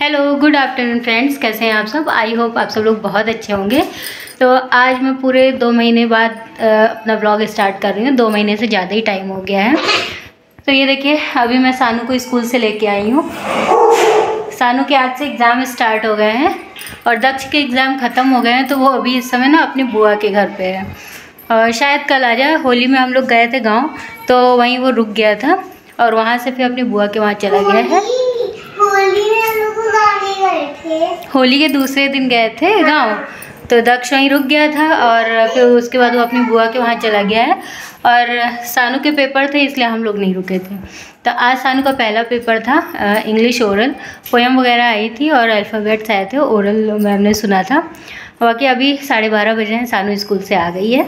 Hello, good afternoon friends. कैसे हैं आप सब? आई होप आप सब लोग बहुत अच्छे होंगे। तो आज मैं पूरे 2 महीने बाद अपना व्लॉग स्टार्ट कर रही हूँ। 2 महीने से ज़्यादा ही टाइम हो गया है। तो ये देखिए, अभी मैं सानू को स्कूल से लेके आई हूँ। सानू के आज से एग्ज़ाम स्टार्ट हो गए हैं और दक्ष के एग्ज़ाम ख़त्म हो गए हैं। तो वो अभी इस समय ना अपनी बुआ के घर पे है और शायद कल आ जाए। होली में हम लोग गए थे गाँव, तो वहीं वो रुक गया था और वहाँ से फिर अपनी बुआ के वहाँ चला गया है। होली में हम लोग गाँव नहीं गए थे। होली के दूसरे दिन गए थे गाँव, तो दक्ष वहीं रुक गया था और फिर उसके बाद वो अपनी बुआ के वहाँ चला गया है। और सानू के पेपर थे इसलिए हम लोग नहीं रुके थे। तो आज सानू का पहला पेपर था, इंग्लिश ओरल। पोएम वगैरह आई थी और अल्फ़ाबेट्स आए थे, ओरल मैम ने सुना था। बाकी अभी 12:30 बजे हैं, सानू स्कूल से आ गई है।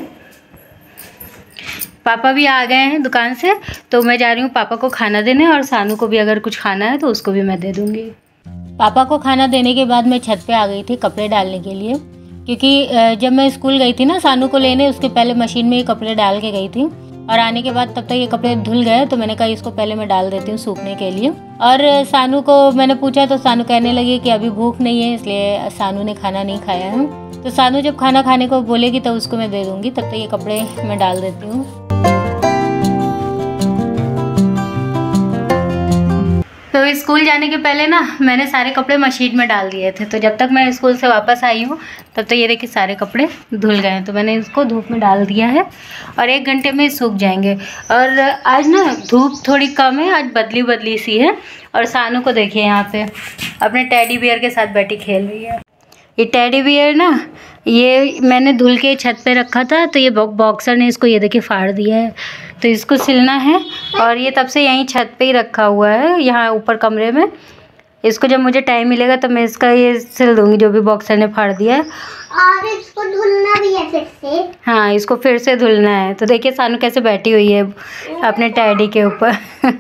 पापा भी आ गए हैं दुकान से, तो मैं जा रही हूँ पापा को खाना देने और सानू को भी अगर कुछ खाना है तो उसको भी मैं दे दूँगी। पापा को खाना देने के बाद मैं छत पे आ गई थी कपड़े डालने के लिए, क्योंकि जब मैं स्कूल गई थी ना सानू को लेने, उसके पहले मशीन में ये कपड़े डाल के गई थी और आने के बाद तब तक ये कपड़े धुल गए। तो मैंने कहा इसको पहले मैं डाल देती हूँ सूखने के लिए। और सानू को मैंने पूछा तो सानू कहने लगी कि अभी भूख नहीं है, इसलिए सानू ने खाना नहीं खाया है। तो सानू जब खाना खाने को बोलेगी तो उसको मैं दे दूँगी, तब तक ये कपड़े मैं डाल देती हूँ। तो स्कूल जाने के पहले ना मैंने सारे कपड़े मशीन में डाल दिए थे। तो जब तक मैं स्कूल से वापस आई हूँ तब तक ये देखिए सारे कपड़े धुल गए हैं। तो मैंने इसको धूप में डाल दिया है और 1 घंटे में सूख जाएंगे। और आज ना धूप थोड़ी कम है, आज बदली बदली सी है। और सानू को देखिए यहाँ पे अपने टेडी बियर के साथ बैठी खेल रही है। ये टेडी बियर ना, ये मैंने धुल के छत पे रखा था, तो ये बॉक्सर ने इसको ये देखिए फाड़ दिया है। तो इसको सिलना है और ये तब से यहीं छत पे ही रखा हुआ है, यहाँ ऊपर कमरे में। इसको जब मुझे टाइम मिलेगा तो मैं इसका ये सिल दूँगी जो भी बॉक्सर ने फाड़ दिया है। और इसको धुलना भी है फिर से। हाँ, इसको फिर से धुलना है। तो देखिए सानू कैसे बैठी हुई है अपने टैडी के ऊपर।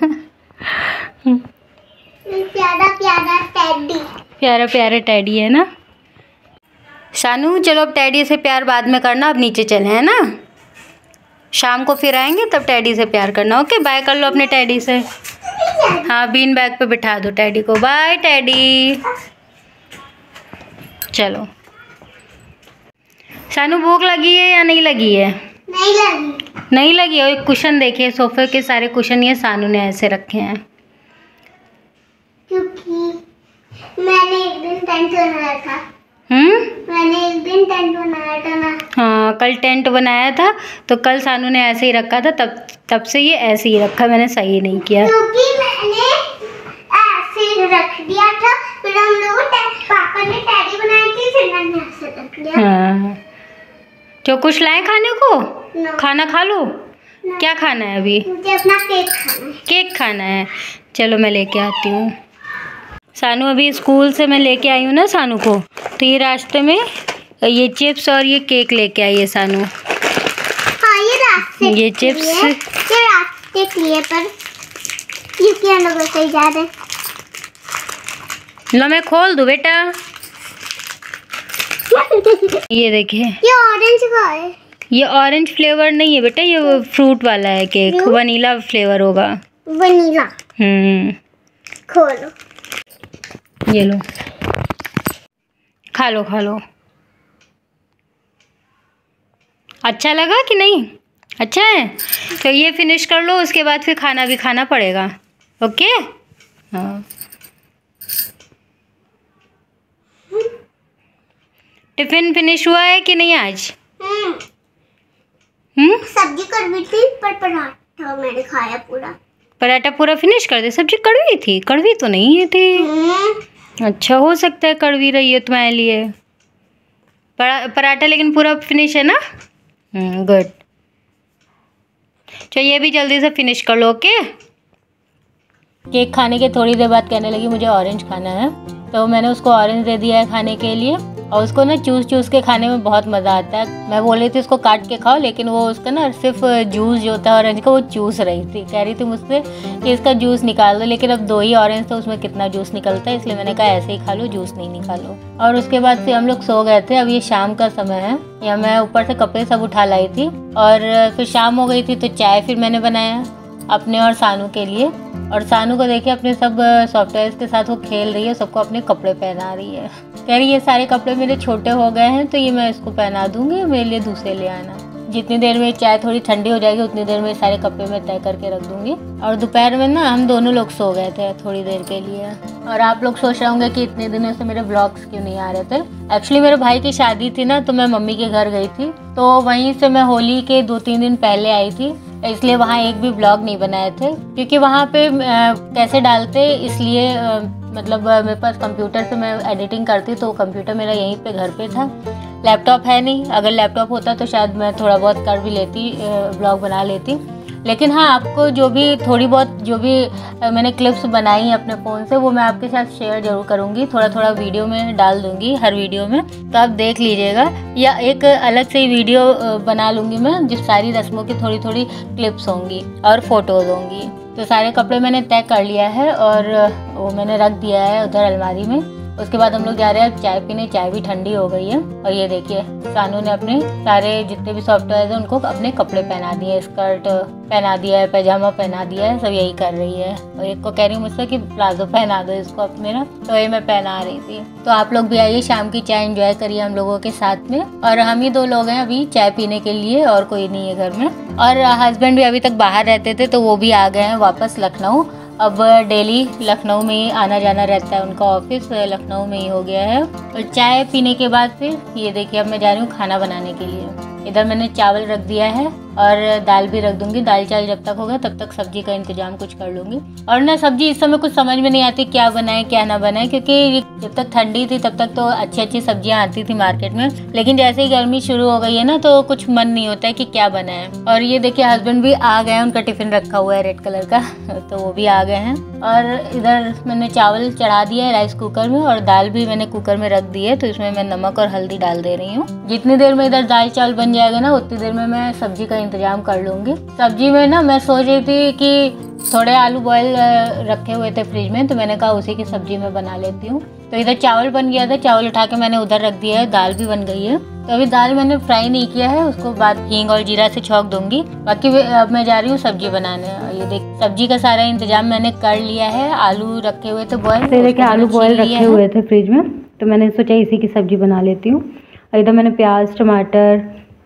प्यारा प्यारा टैडी, प्यारा प्यारा टैडी है ना। सानू चलो अब टैडी से प्यार बाद में करना, अब नीचे चले हैं ना। शाम को फिर आएंगे तब टैडी से प्यार करना। ओके, बाय कर लो अपने टैडी से। हाँ, बीन बैग पे बिठा दो टैडी को। Bye teddy. चलो सानू, भूख लगी है या नहीं लगी है? नहीं लगी। नहीं लगी। और एक कुशन देखिए, सोफे के सारे कुशन ये सानू ने ऐसे रखे हैं क्योंकि मैंने एक दिन टेंट बनाया था। मैंने एक दिन टेंट बनाया था ना। हाँ, कल टेंट बनाया था, तो कल सानू ने ऐसे ही रखा था। तब से ये ऐसे ही रखा, मैंने सही नहीं किया क्योंकि मैंने ऐसे रख दिया था, फिर हम लोग पापा ने टैडी बनाई थी, फिर मैंने ऐसे रख दिया। हाँ, जो कुछ लाए खाने को? No. खाना खा लो। No. क्या खाना है अभी? मुझे अपना केक खाना है। केक खाना है? चलो मैं लेके आती हूँ। सानू अभी स्कूल से मैं लेके आई हूँ ना सानू को, तो ये रास्ते में ये चिप्स और ये केक लेके आई है सानू। हाँ, ये रास्ते ये चिप्स, ये रास्ते के लिए, पर क्योंकि हम लोग ऐसे ही जा रहे हैं। लो मैं खोल दूँ बेटा। ये देखिए, ये ऑरेंज का है। ये ऑरेंज फ्लेवर नहीं है बेटा, ये फ्रूट वाला है केक। वनीला फ्लेवर होगा। वनीला। खोलो। ये लो, खा लो खा लो। अच्छा लगा कि नहीं? अच्छा है, तो ये फिनिश कर लो, उसके बाद फिर खाना भी खाना पड़ेगा। ओके। हाँ, टिफिन फिनिश हुआ है कि नहीं आज? सब्जी कड़वी थी, पर पराठा मैंने खाया पूरा। पराठा पूरा फिनिश कर दे। सब्जी कड़वी थी? कड़वी तो नहीं है थी। अच्छा, हो सकता है कड़वी रही है तुम्हारे लिए। पराठा लेकिन पूरा फिनिश है ना? गुड। चलो ये भी जल्दी से फिनिश कर लो। ओके। केक खाने के थोड़ी देर बाद कहने लगी मुझे ऑरेंज खाना है, तो मैंने उसको ऑरेंज दे दिया है खाने के लिए। और उसको ना चूस के खाने में बहुत मज़ा आता है। मैं बोल रही थी उसको काट के खाओ, लेकिन वो उसका ना सिर्फ जूस जो होता है ऑरेंज का वो चूस रही थी। कह रही थी मुझसे कि इसका जूस निकाल दो, लेकिन अब 2 ही ऑरेंज तो उसमें कितना जूस निकलता है, इसलिए मैंने कहा ऐसे ही खा लो, जूस नहीं निकालो। और उसके बाद फिर हम लोग सो गए थे। अब ये शाम का समय है, या मैं ऊपर से कपड़े सब उठा लाई थी और फिर शाम हो गई थी तो चाय फिर मैंने बनाया। अपने और सानू के लिए। और सानू को देखिए अपने सब सॉफ्टवेयर के साथ वो खेल रही है, सबको अपने कपड़े पहना रही है। कह रही ये सारे कपड़े मेरे छोटे हो गए हैं तो ये मैं इसको पहना दूंगी, मेरे लिए दूसरे ले आना। जितनी देर में चाय थोड़ी ठंडी हो जाएगी उतनी देर में सारे कपड़े मैं तय करके रख दूंगी। और दोपहर में ना हम दोनों लोग सो गए थे थोड़ी देर के लिए। और आप लोग सोच रहे होंगे कि इतने दिनों से मेरे ब्लॉग्स क्यों नहीं आ रहे थे। एक्चुअली मेरे भाई की शादी थी ना, तो मैं मम्मी के घर गई थी, तो वहीं से मैं होली के 2-3 दिन पहले आई थी, इसलिए वहाँ एक भी ब्लॉग नहीं बनाए थे। क्योंकि वहाँ पे कैसे डालते, इसलिए मतलब मेरे पास कंप्यूटर पे मैं एडिटिंग करती, तो कंप्यूटर मेरा यहीं पे घर पे था, लैपटॉप है नहीं। अगर लैपटॉप होता तो शायद मैं थोड़ा बहुत कर भी लेती, ब्लॉग बना लेती। लेकिन हाँ, आपको जो भी थोड़ी बहुत जो भी मैंने क्लिप्स बनाई अपने फ़ोन से, वो मैं आपके साथ शेयर जरूर करूँगी, थोड़ा थोड़ा वीडियो में डाल दूँगी हर वीडियो में, तो आप देख लीजिएगा। या एक अलग से ही वीडियो बना लूँगी मैं, जिस सारी रस्मों की थोड़ी थोड़ी क्लिप्स होंगी और फोटोज़ होंगी। तो सारे कपड़े मैंने तय कर लिया है और वो मैंने रख दिया है उधर अलमारी में। उसके बाद हम लोग जा रहे हैं चाय पीने, चाय भी ठंडी हो गई है। और ये देखिए सानू ने अपने सारे जितने भी सॉफ्टवेयर हैं उनको अपने कपड़े पहना दिए, स्कर्ट पहना दिया है, पैजामा पहना दिया है, सब यही कर रही है। और एक को कह रही हूँ मुझसे कि प्लाजो पहना दो इसको अब मेरा, तो ये मैं पहना रही थी। तो आप लोग भी आइए, शाम की चाय एंजॉय करिए हम लोगों के साथ में। और हम ही 2 लोग हैं अभी चाय पीने के लिए, और कोई नहीं है घर में। और हस्बैंड भी अभी तक बाहर रहते थे, तो वो भी आ गए हैं वापस लखनऊ। अब डेली लखनऊ में ही आना जाना रहता है, उनका ऑफिस लखनऊ में ही हो गया है। और चाय पीने के बाद फिर ये देखिए अब मैं जा रही हूँ खाना बनाने के लिए। इधर मैंने चावल रख दिया है और दाल भी रख दूंगी। दाल चावल जब तक होगा तब तक सब्जी का इंतजाम कुछ कर लूँगी। और ना सब्जी इस समय कुछ समझ में नहीं आती क्या बनाए क्या ना बनाए, क्योंकि जब तक ठंडी थी तब तक तो अच्छी अच्छी सब्जियां आती थी मार्केट में, लेकिन जैसे ही गर्मी शुरू हो गई है ना, तो कुछ मन नहीं होता है कि क्या बनाए। और ये देखिए हस्बैंड भी आ गए हैं, उनका टिफिन रखा हुआ है रेड कलर का, तो वो भी आ गए हैं। और इधर मैंने चावल चढ़ा दिया है राइस कुकर में, और दाल भी मैंने कुकर में रख दी है, तो इसमें मैं नमक और हल्दी डाल दे रही हूँ। जितनी देर में इधर दाल चावल बन जाएगा ना, उतनी देर में मैं सब्जी का इंतजाम कर लूँगी। सब्जी में ना मैं सोच रही थी कि थोड़े आलू बॉयल रखे हुए थे फ्रिज में, तो मैंने कहा उसी की सब्जी मैं बना लेती हूँ। तो इधर चावल बन गया था, चावल उठा के मैंने उधर रख दिया है, दाल भी बन गई है। तो अभी दाल मैंने फ्राई नहीं किया है, उसको बाद हींग और जीरा से छौंक दूंगी। बाकी अब मैं जा रही हूँ सब्जी बनाने। ये देख सब्जी का सारा इंतजाम मैंने कर लिया है। आलू रखे हुए थे बॉयल, देखिए आलू बॉयल रखे हुए थे फ्रिज में, तो मैंने सोचा इसी की सब्जी बना लेती हूँ। और इधर मैंने प्याज, टमाटर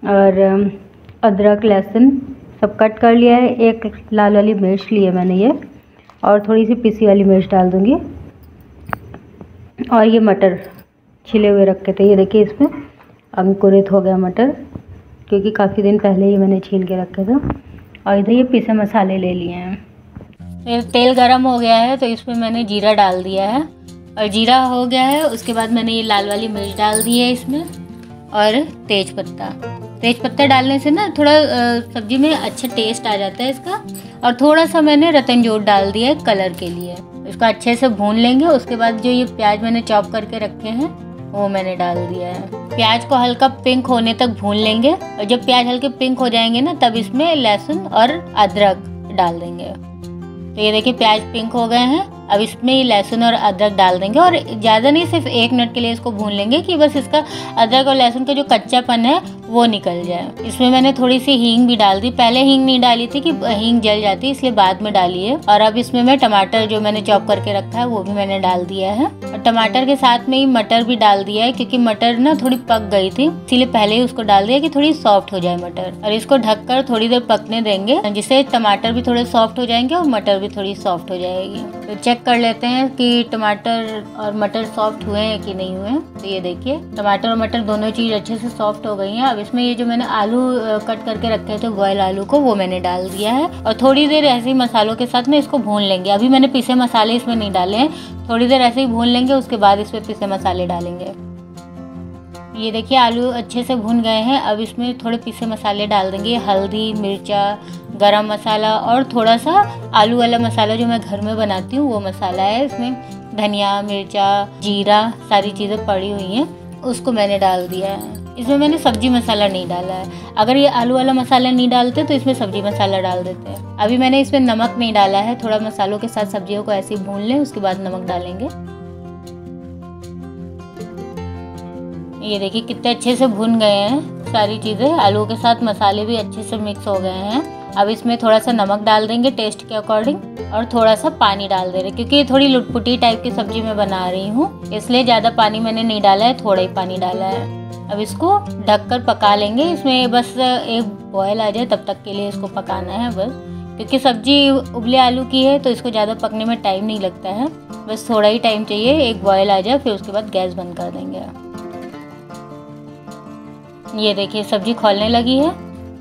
और अदरक, लहसुन सब कट कर लिया है। एक लाल वाली मिर्च ली है मैंने ये, और थोड़ी सी पिसी वाली मिर्च डाल दूंगी। और ये मटर छिले हुए रखे थे, ये देखिए इसमें अंकुरित हो गया मटर, क्योंकि काफ़ी दिन पहले ही मैंने छील के रखे थे। और इधर ये पिसे मसाले ले लिए हैं। तेल गरम हो गया है, तो इसमें मैंने जीरा डाल दिया है, और जीरा हो गया है उसके बाद मैंने ये लाल वाली मिर्च डाल दी है इसमें, और तेज पत्ता डालने से ना थोड़ा सब्जी में अच्छा टेस्ट आ जाता है इसका। और थोड़ा सा मैंने रतनजोड़ डाल दिया है कलर के लिए। इसको अच्छे से भून लेंगे। उसके बाद जो ये प्याज मैंने चॉप करके रखे हैं वो मैंने डाल दिया है। प्याज को हल्का पिंक होने तक भून लेंगे, और जब प्याज हल्के पिंक हो जाएंगे ना, तब इसमें लहसुन और अदरक डाल देंगे। तो ये देखिए प्याज पिंक हो गए हैं, अब इसमें ये लहसुन और अदरक डाल देंगे, और ज़्यादा नहीं, सिर्फ 1 मिनट के लिए इसको भून लेंगे कि बस इसका अदरक और लहसुन का जो कच्चापन है वो निकल जाए। इसमें मैंने थोड़ी सी हींग भी डाल दी, पहले हींग नहीं डाली थी कि हींग जल जाती, इसलिए बाद में डाली है। और अब इसमें मैं टमाटर जो मैंने चॉप करके रखा है वो भी मैंने डाल दिया है, और टमाटर के साथ में ही मटर भी डाल दिया है, क्योंकि मटर ना थोड़ी पक गई थी, इसीलिए पहले ही उसको डाल दिया कि थोड़ी सॉफ्ट हो जाए मटर। और इसको ढककर थोड़ी देर पकने देंगे, जिससे टमाटर भी थोड़े सॉफ्ट हो जाएंगे और मटर भी थोड़ी सॉफ्ट हो जाएगी। तो चेक कर लेते हैं कि टमाटर और मटर सॉफ्ट हुए हैं कि नहीं हुए हैं। तो ये देखिए टमाटर और मटर दोनों चीज़ अच्छे से सॉफ्ट हो गई हैं। अब इसमें ये जो मैंने आलू कट करके रखे थे बॉयल आलू को, वो मैंने डाल दिया है, और थोड़ी देर ऐसे ही मसालों के साथ में इसको भून लेंगे। अभी मैंने पिसे मसाले इसमें नहीं डाले हैं, थोड़ी देर ऐसे ही भून लेंगे, उसके बाद इसमें पिसे मसाले डालेंगे। ये देखिए आलू अच्छे से भुन गए हैं। अब इसमें थोड़े पिसे मसाले डाल देंगे, हल्दी, मिर्चा, गरम मसाला, और थोड़ा सा आलू वाला मसाला जो मैं घर में बनाती हूँ वो मसाला है। इसमें धनिया, मिर्चा, जीरा, सारी चीज़ें पड़ी हुई हैं, उसको मैंने डाल दिया है। इसमें मैंने सब्जी मसाला नहीं डाला है। अगर ये आलू वाला मसाला नहीं डालते तो इसमें सब्जी मसाला डाल देते हैं। अभी मैंने इसमें नमक नहीं डाला है, थोड़ा मसालों के साथ सब्जियों को ऐसे ही भून लें, उसके बाद नमक डालेंगे। ये देखिए कितने अच्छे से भुन गए हैं सारी चीज़ें, आलू के साथ मसाले भी अच्छे से मिक्स हो गए हैं। अब इसमें थोड़ा सा नमक डाल देंगे टेस्ट के अकॉर्डिंग और थोड़ा सा पानी डाल दे रहे क्योंकि ये थोड़ी लुटपुटी टाइप की सब्जी मैं बना रही हूँ, इसलिए ज़्यादा पानी मैंने नहीं डाला है, थोड़ा ही पानी डाला है। अब इसको ढककर पका लेंगे, इसमें बस एक बॉयल आ जाए तब तक के लिए इसको पकाना है बस, क्योंकि सब्जी उबले आलू की है तो इसको ज़्यादा पकने में टाइम नहीं लगता है, बस थोड़ा ही टाइम चाहिए, एक बॉयल आ जाए फिर उसके बाद गैस बंद कर देंगे। ये देखिए सब्जी खौलने लगी है।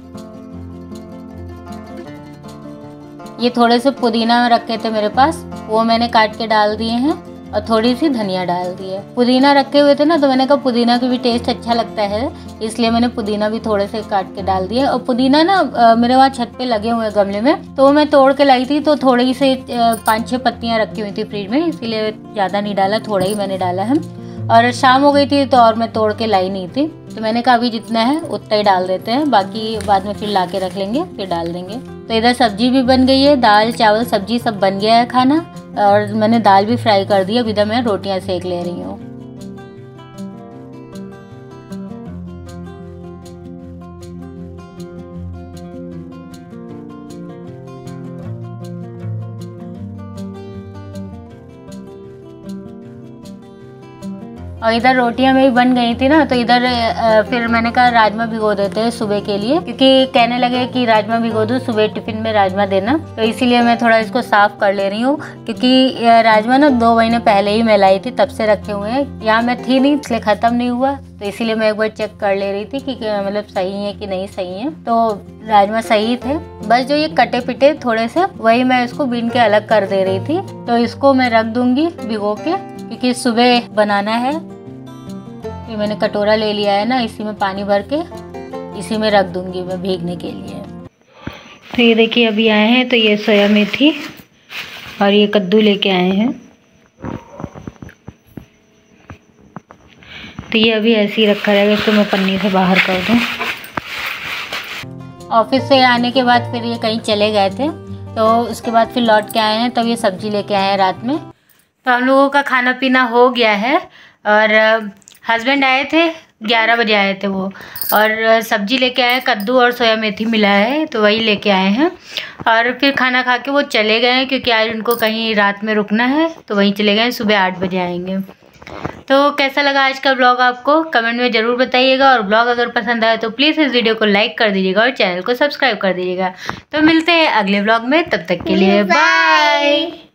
ये थोड़े से पुदीना रखे थे मेरे पास, वो मैंने काट के डाल दिए हैं और थोड़ी सी धनिया डाल दी है। पुदीना रखे हुए थे ना तो मैंने कहा पुदीना की भी टेस्ट अच्छा लगता है, इसलिए मैंने पुदीना भी थोड़े से काट के डाल दिया। और पुदीना ना मेरे वहाँ छत पे लगे हुए गमले में, तो मैं तोड़ के लाई थी, तो थोड़ी से 5-6 पत्तियाँ रखी हुई थी फ्रिज में, इसीलिए ज़्यादा नहीं डाला, थोड़ा ही मैंने डाला है। और शाम हो गई थी तो और मैं तोड़ के लाई नहीं थी, तो मैंने कहा अभी जितना है उतना ही डाल देते हैं, बाकी बाद में फिर ला के रख लेंगे, फिर डाल देंगे। तो इधर सब्जी भी बन गई है, दाल चावल सब्जी सब बन गया है खाना, और मैंने दाल भी फ्राई कर दी है। इधर मैं रोटियां सेक ले रही हूँ। और इधर रोटियां मेरी बन गई थी ना, तो इधर फिर मैंने कहा राजमा भिगो देते हैं सुबह के लिए, क्योंकि कहने लगे कि राजमा भिगो दो सुबह टिफिन में राजमा देना, तो इसीलिए मैं थोड़ा इसको साफ कर ले रही हूँ, क्योंकि राजमा ना 2 महीने पहले ही मैं लाई थी, तब से रखे हुए हैं, यहाँ मैं थी नहीं इसलिए ख़त्म नहीं हुआ, तो इसीलिए मैं एक बार चेक कर ले रही थी कि मतलब सही है कि नहीं सही है। तो राजमा सही थे, बस जो ये कटे पिटे थोड़े से वही मैं इसको बीन के अलग कर दे रही थी। तो इसको मैं रख दूंगी भिगो के, क्योंकि सुबह बनाना है। ये मैंने कटोरा ले लिया है ना, इसी में पानी भर के इसी में रख दूंगी मैं भीगने के लिए। तो ये देखिए अभी आए हैं, तो ये सोया मेथी और ये कद्दू लेके आए हैं, तो ये अभी ऐसे ही रखा रहेगा, इसको मैं पन्नी से बाहर कर दूँ। ऑफिस से आने के बाद फिर ये कहीं चले गए थे, तो उसके बाद फिर लौट के आए हैं, तब ये सब्जी लेके आए हैं रात में। तो हम लोगों का खाना पीना हो गया है, और हस्बैंड आए थे 11 बजे आए थे वो, और सब्जी लेके आए, कद्दू और सोया मेथी मिला है तो वही लेके आए हैं, और फिर खाना खा के वो चले गए हैं, क्योंकि आज उनको कहीं रात में रुकना है, तो वहीं चले गए, सुबह 8 बजे आएंगे। तो कैसा लगा आज का ब्लॉग आपको कमेंट में ज़रूर बताइएगा, और ब्लॉग अगर पसंद आए तो प्लीज़ इस वीडियो को लाइक कर दीजिएगा और चैनल को सब्सक्राइब कर दीजिएगा। तो मिलते हैं अगले ब्लॉग में, तब तक के लिए बाय।